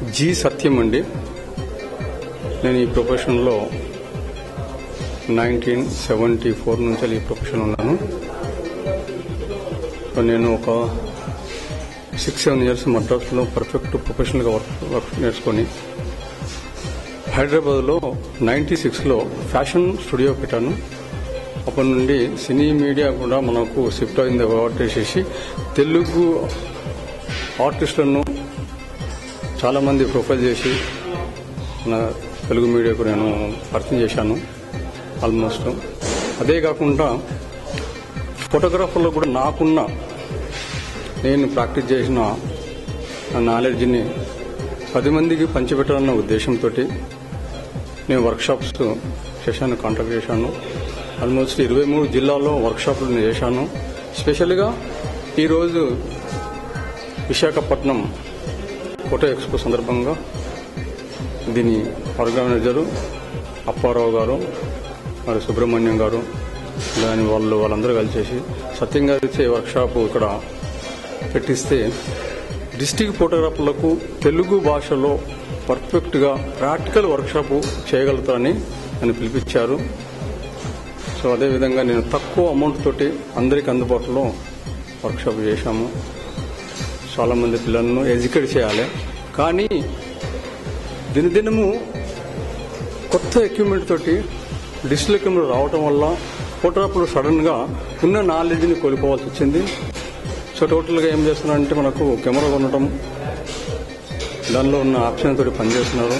G సత్యం అండి. నేను ఈ ప్రొఫెషన్లో 1974 నుంచి ఈ ప్రొఫెషన్ ఉన్నాను. నేను ఒక 6-7 ఇయర్స్ మద్రాసులో పర్ఫెక్ట్ ప్రొఫెషనల్గా వర్క్ నేర్చుకొని హైదరాబాద్లో 96లో ఫ్యాషన్ స్టూడియో పెట్టాను. అప్పటి నుండి సినీ మీడియా కూడా మనకు షిఫ్ట్ అయింది చేసి తెలుగు ఆర్టిస్టులను చాలామంది ప్రొఫైల్ చేసి నా తెలుగు మీడియాకు నేను పరిచయం చేశాను ఆల్మోస్ట్. అదే కాకుండా ఫోటోగ్రాఫర్లో కూడా నాకున్న నేను ప్రాక్టీస్ చేసిన నాలెడ్జ్ని 10 మందికి పంచిపెట్టాలన్న ఉద్దేశంతో నేను వర్క్షాప్స్ చేశాను, కాంటాక్ట్ చేశాను. ఆల్మోస్ట్ 23 జిల్లాల్లో వర్క్షాప్లు నేను చేశాను. స్పెషల్గా ఈరోజు విశాఖపట్నం ఫోటో ఎక్స్పో సందర్భంగా దీని ఆర్గనైజరు అప్పారావు గారు మరి సుబ్రహ్మణ్యం గారు దాని వాళ్ళందరూ కలిసేసి సత్యం గారు ఇచ్చే వర్క్షాప్ ఇక్కడ పెట్టిస్తే డిస్ట్రిక్ట్ ఫోటోగ్రాఫర్లకు తెలుగు భాషలో పర్ఫెక్ట్గా ప్రాక్టికల్ వర్క్షాప్ చేయగలుగుతారని నన్ను పిలిపించారు. సో అదేవిధంగా నేను తక్కువ అమౌంట్ తోటి అందరికీ అందుబాటులో వర్క్షాప్ చేశాము. చాలామంది పిల్లలను ఎడ్యుకేట్ చేయాలి. కానీ దినదినము కొత్త ఎక్విప్మెంట్ తోటి డిజిటల్ ఎక్విప్మెంట్ రావటం వల్ల ఫోటోగ్రాఫర్లు సడన్గా ఉన్న నాలెడ్జ్ని కోల్పోవాల్సి వచ్చింది. సో టోటల్గా ఏం చేస్తున్నారంటే మనకు కెమెరా కొనటం, దానిలో ఉన్న ఆప్షన్ తోటి పనిచేస్తున్నారు.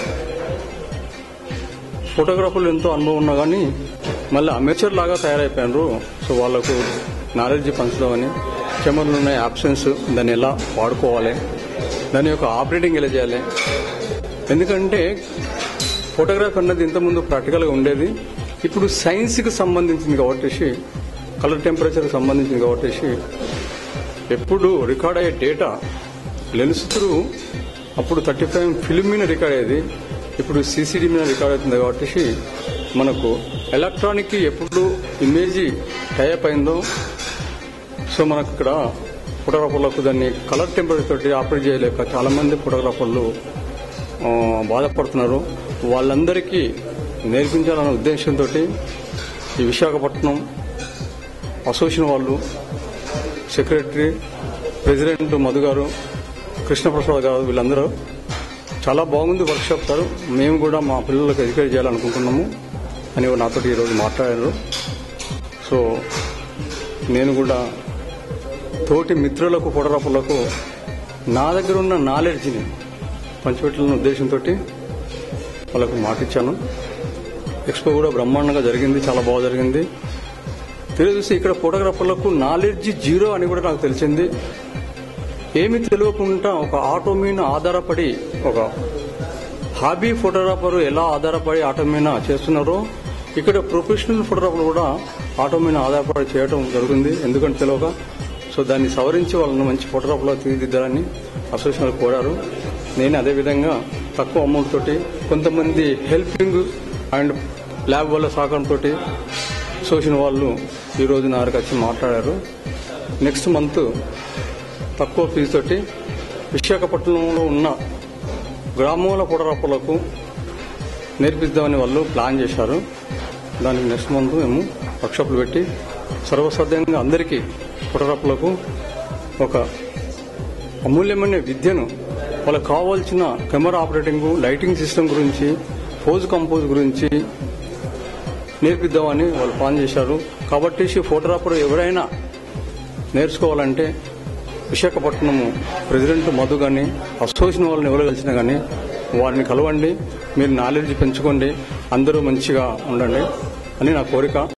ఫోటోగ్రాఫర్లు ఎంతో అనుభవం ఉన్నా కానీ మళ్ళీ అమేచర్ లాగా తయారైపోయినారు. సో వాళ్ళకు నాలెడ్జ్ పంచుదామని కెమెరాలు ఉన్న ఆప్షన్స్ దాన్ని ఎలా వాడుకోవాలి, దాని యొక్క ఆపరేటింగ్ ఎలా చేయాలి. ఎందుకంటే ఫోటోగ్రఫీ అన్నది ఇంతకుముందు ప్రాక్టికల్గా ఉండేది. ఇప్పుడు సైన్స్కి సంబంధించింది కాబట్టి, కలర్ టెంపరేచర్కి సంబంధించింది కాబట్టి ఎప్పుడు రికార్డ్ అయ్యే డేటా లెన్స్ త్రూ అప్పుడు 35 ఫిల్మ్ మీద రికార్డ్ అయ్యేది, ఇప్పుడు సీసీడీ మీద రికార్డ్ అవుతుంది కాబట్టి మనకు ఎలక్ట్రానిక్ ఎప్పుడు ఇమేజ్ టైప్ అయిందో సో మనకు ఇక్కడ ఫోటోగ్రాఫర్లకు దాన్ని కలర్ టెంపరేచర్ తోటి ఆపరేట్ చేయలేక చాలామంది ఫోటోగ్రాఫర్లు బాధపడుతున్నారు. వాళ్ళందరికీ నేర్పించాలన్న ఉద్దేశంతో ఈ విశాఖపట్నం అసోసియేషన్ వాళ్ళు, సెక్రటరీ, ప్రెసిడెంట్ మధు గారు, కృష్ణప్రసాద్ గారు వీళ్ళందరూ చాలా బాగుంది వర్క్షాప్ సార్, మేము కూడా మా పిల్లలకు ఎడ్యుకేట్ చేయాలనుకుంటున్నాము అని నాతో ఈరోజు మాట్లాడారు. సో నేను కూడా తోటి మిత్రులకు ఫోటోగ్రాఫర్లకు నా దగ్గర ఉన్న నాలెడ్జ్ని పంచిపెట్టాలన్న ఉద్దేశంతో వాళ్ళకు మాటిచ్చాను. ఎక్స్పో కూడా బ్రహ్మాండంగా జరిగింది, చాలా బాగా జరిగింది. తెలియజేసి ఇక్కడ ఫోటోగ్రాఫర్లకు నాలెడ్జ్ జీరో అని కూడా నాకు తెలిసింది. ఏమి తెలియకుండా ఒక ఆటో మీద ఆధారపడి, ఒక హాబీ ఫోటోగ్రాఫర్ ఎలా ఆధారపడి ఆటో మీద చేస్తున్నారో ఇక్కడ ప్రొఫెషనల్ ఫోటోగ్రాఫర్లు కూడా ఆటో మీద ఆధారపడి చేయడం జరుగుతుంది. ఎందుకంటే తెలియక. సో దాన్ని సవరించి వాళ్ళని మంచి ఫోటోగ్రాఫర్లో తీర్చిదిద్దాలని అసోసియేషన్ కోరారు. నేను అదేవిధంగా తక్కువ అమౌంట్ తోటి కొంతమంది హెల్పింగ్ అండ్ ల్యాబ్ వాళ్ళ సహకారంతో అసోసియేషన్ వాళ్ళు ఈరోజు నా దగ్గరకు వచ్చి మాట్లాడారు. నెక్స్ట్ మంత్ తక్కువ ఫీజు తోటి విశాఖపట్నంలో ఉన్న గ్రామాల ఫోటోగ్రాఫర్లకు నేర్పిద్దామని వాళ్ళు ప్లాన్ చేశారు. దానికి నెక్స్ట్ మంత్ మేము వర్క్షాప్లు పెట్టి సర్వసాధారణంగా అందరికీ ఫోటోగ్రాఫర్లకు ఒక అమూల్యమైన విద్యను, వాళ్ళకు కావాల్సిన కెమెరా ఆపరేటింగ్, లైటింగ్ సిస్టమ్ గురించి, పోజ్ కంపోజ్ గురించి నేర్పిద్దామని వాళ్ళు ప్లాన్ చేశారు. కాబట్టి ఫోటోగ్రాఫర్ ఎవరైనా నేర్చుకోవాలంటే విశాఖపట్నం ప్రెసిడెంట్ మధు కానీ అసోసియేషన్ వాళ్ళని ఎవరు కలిసినా కానీ వారిని కలవండి, మీరు నాలెడ్జ్ పెంచుకోండి, అందరూ మంచిగా ఉండండి అని నా కోరిక.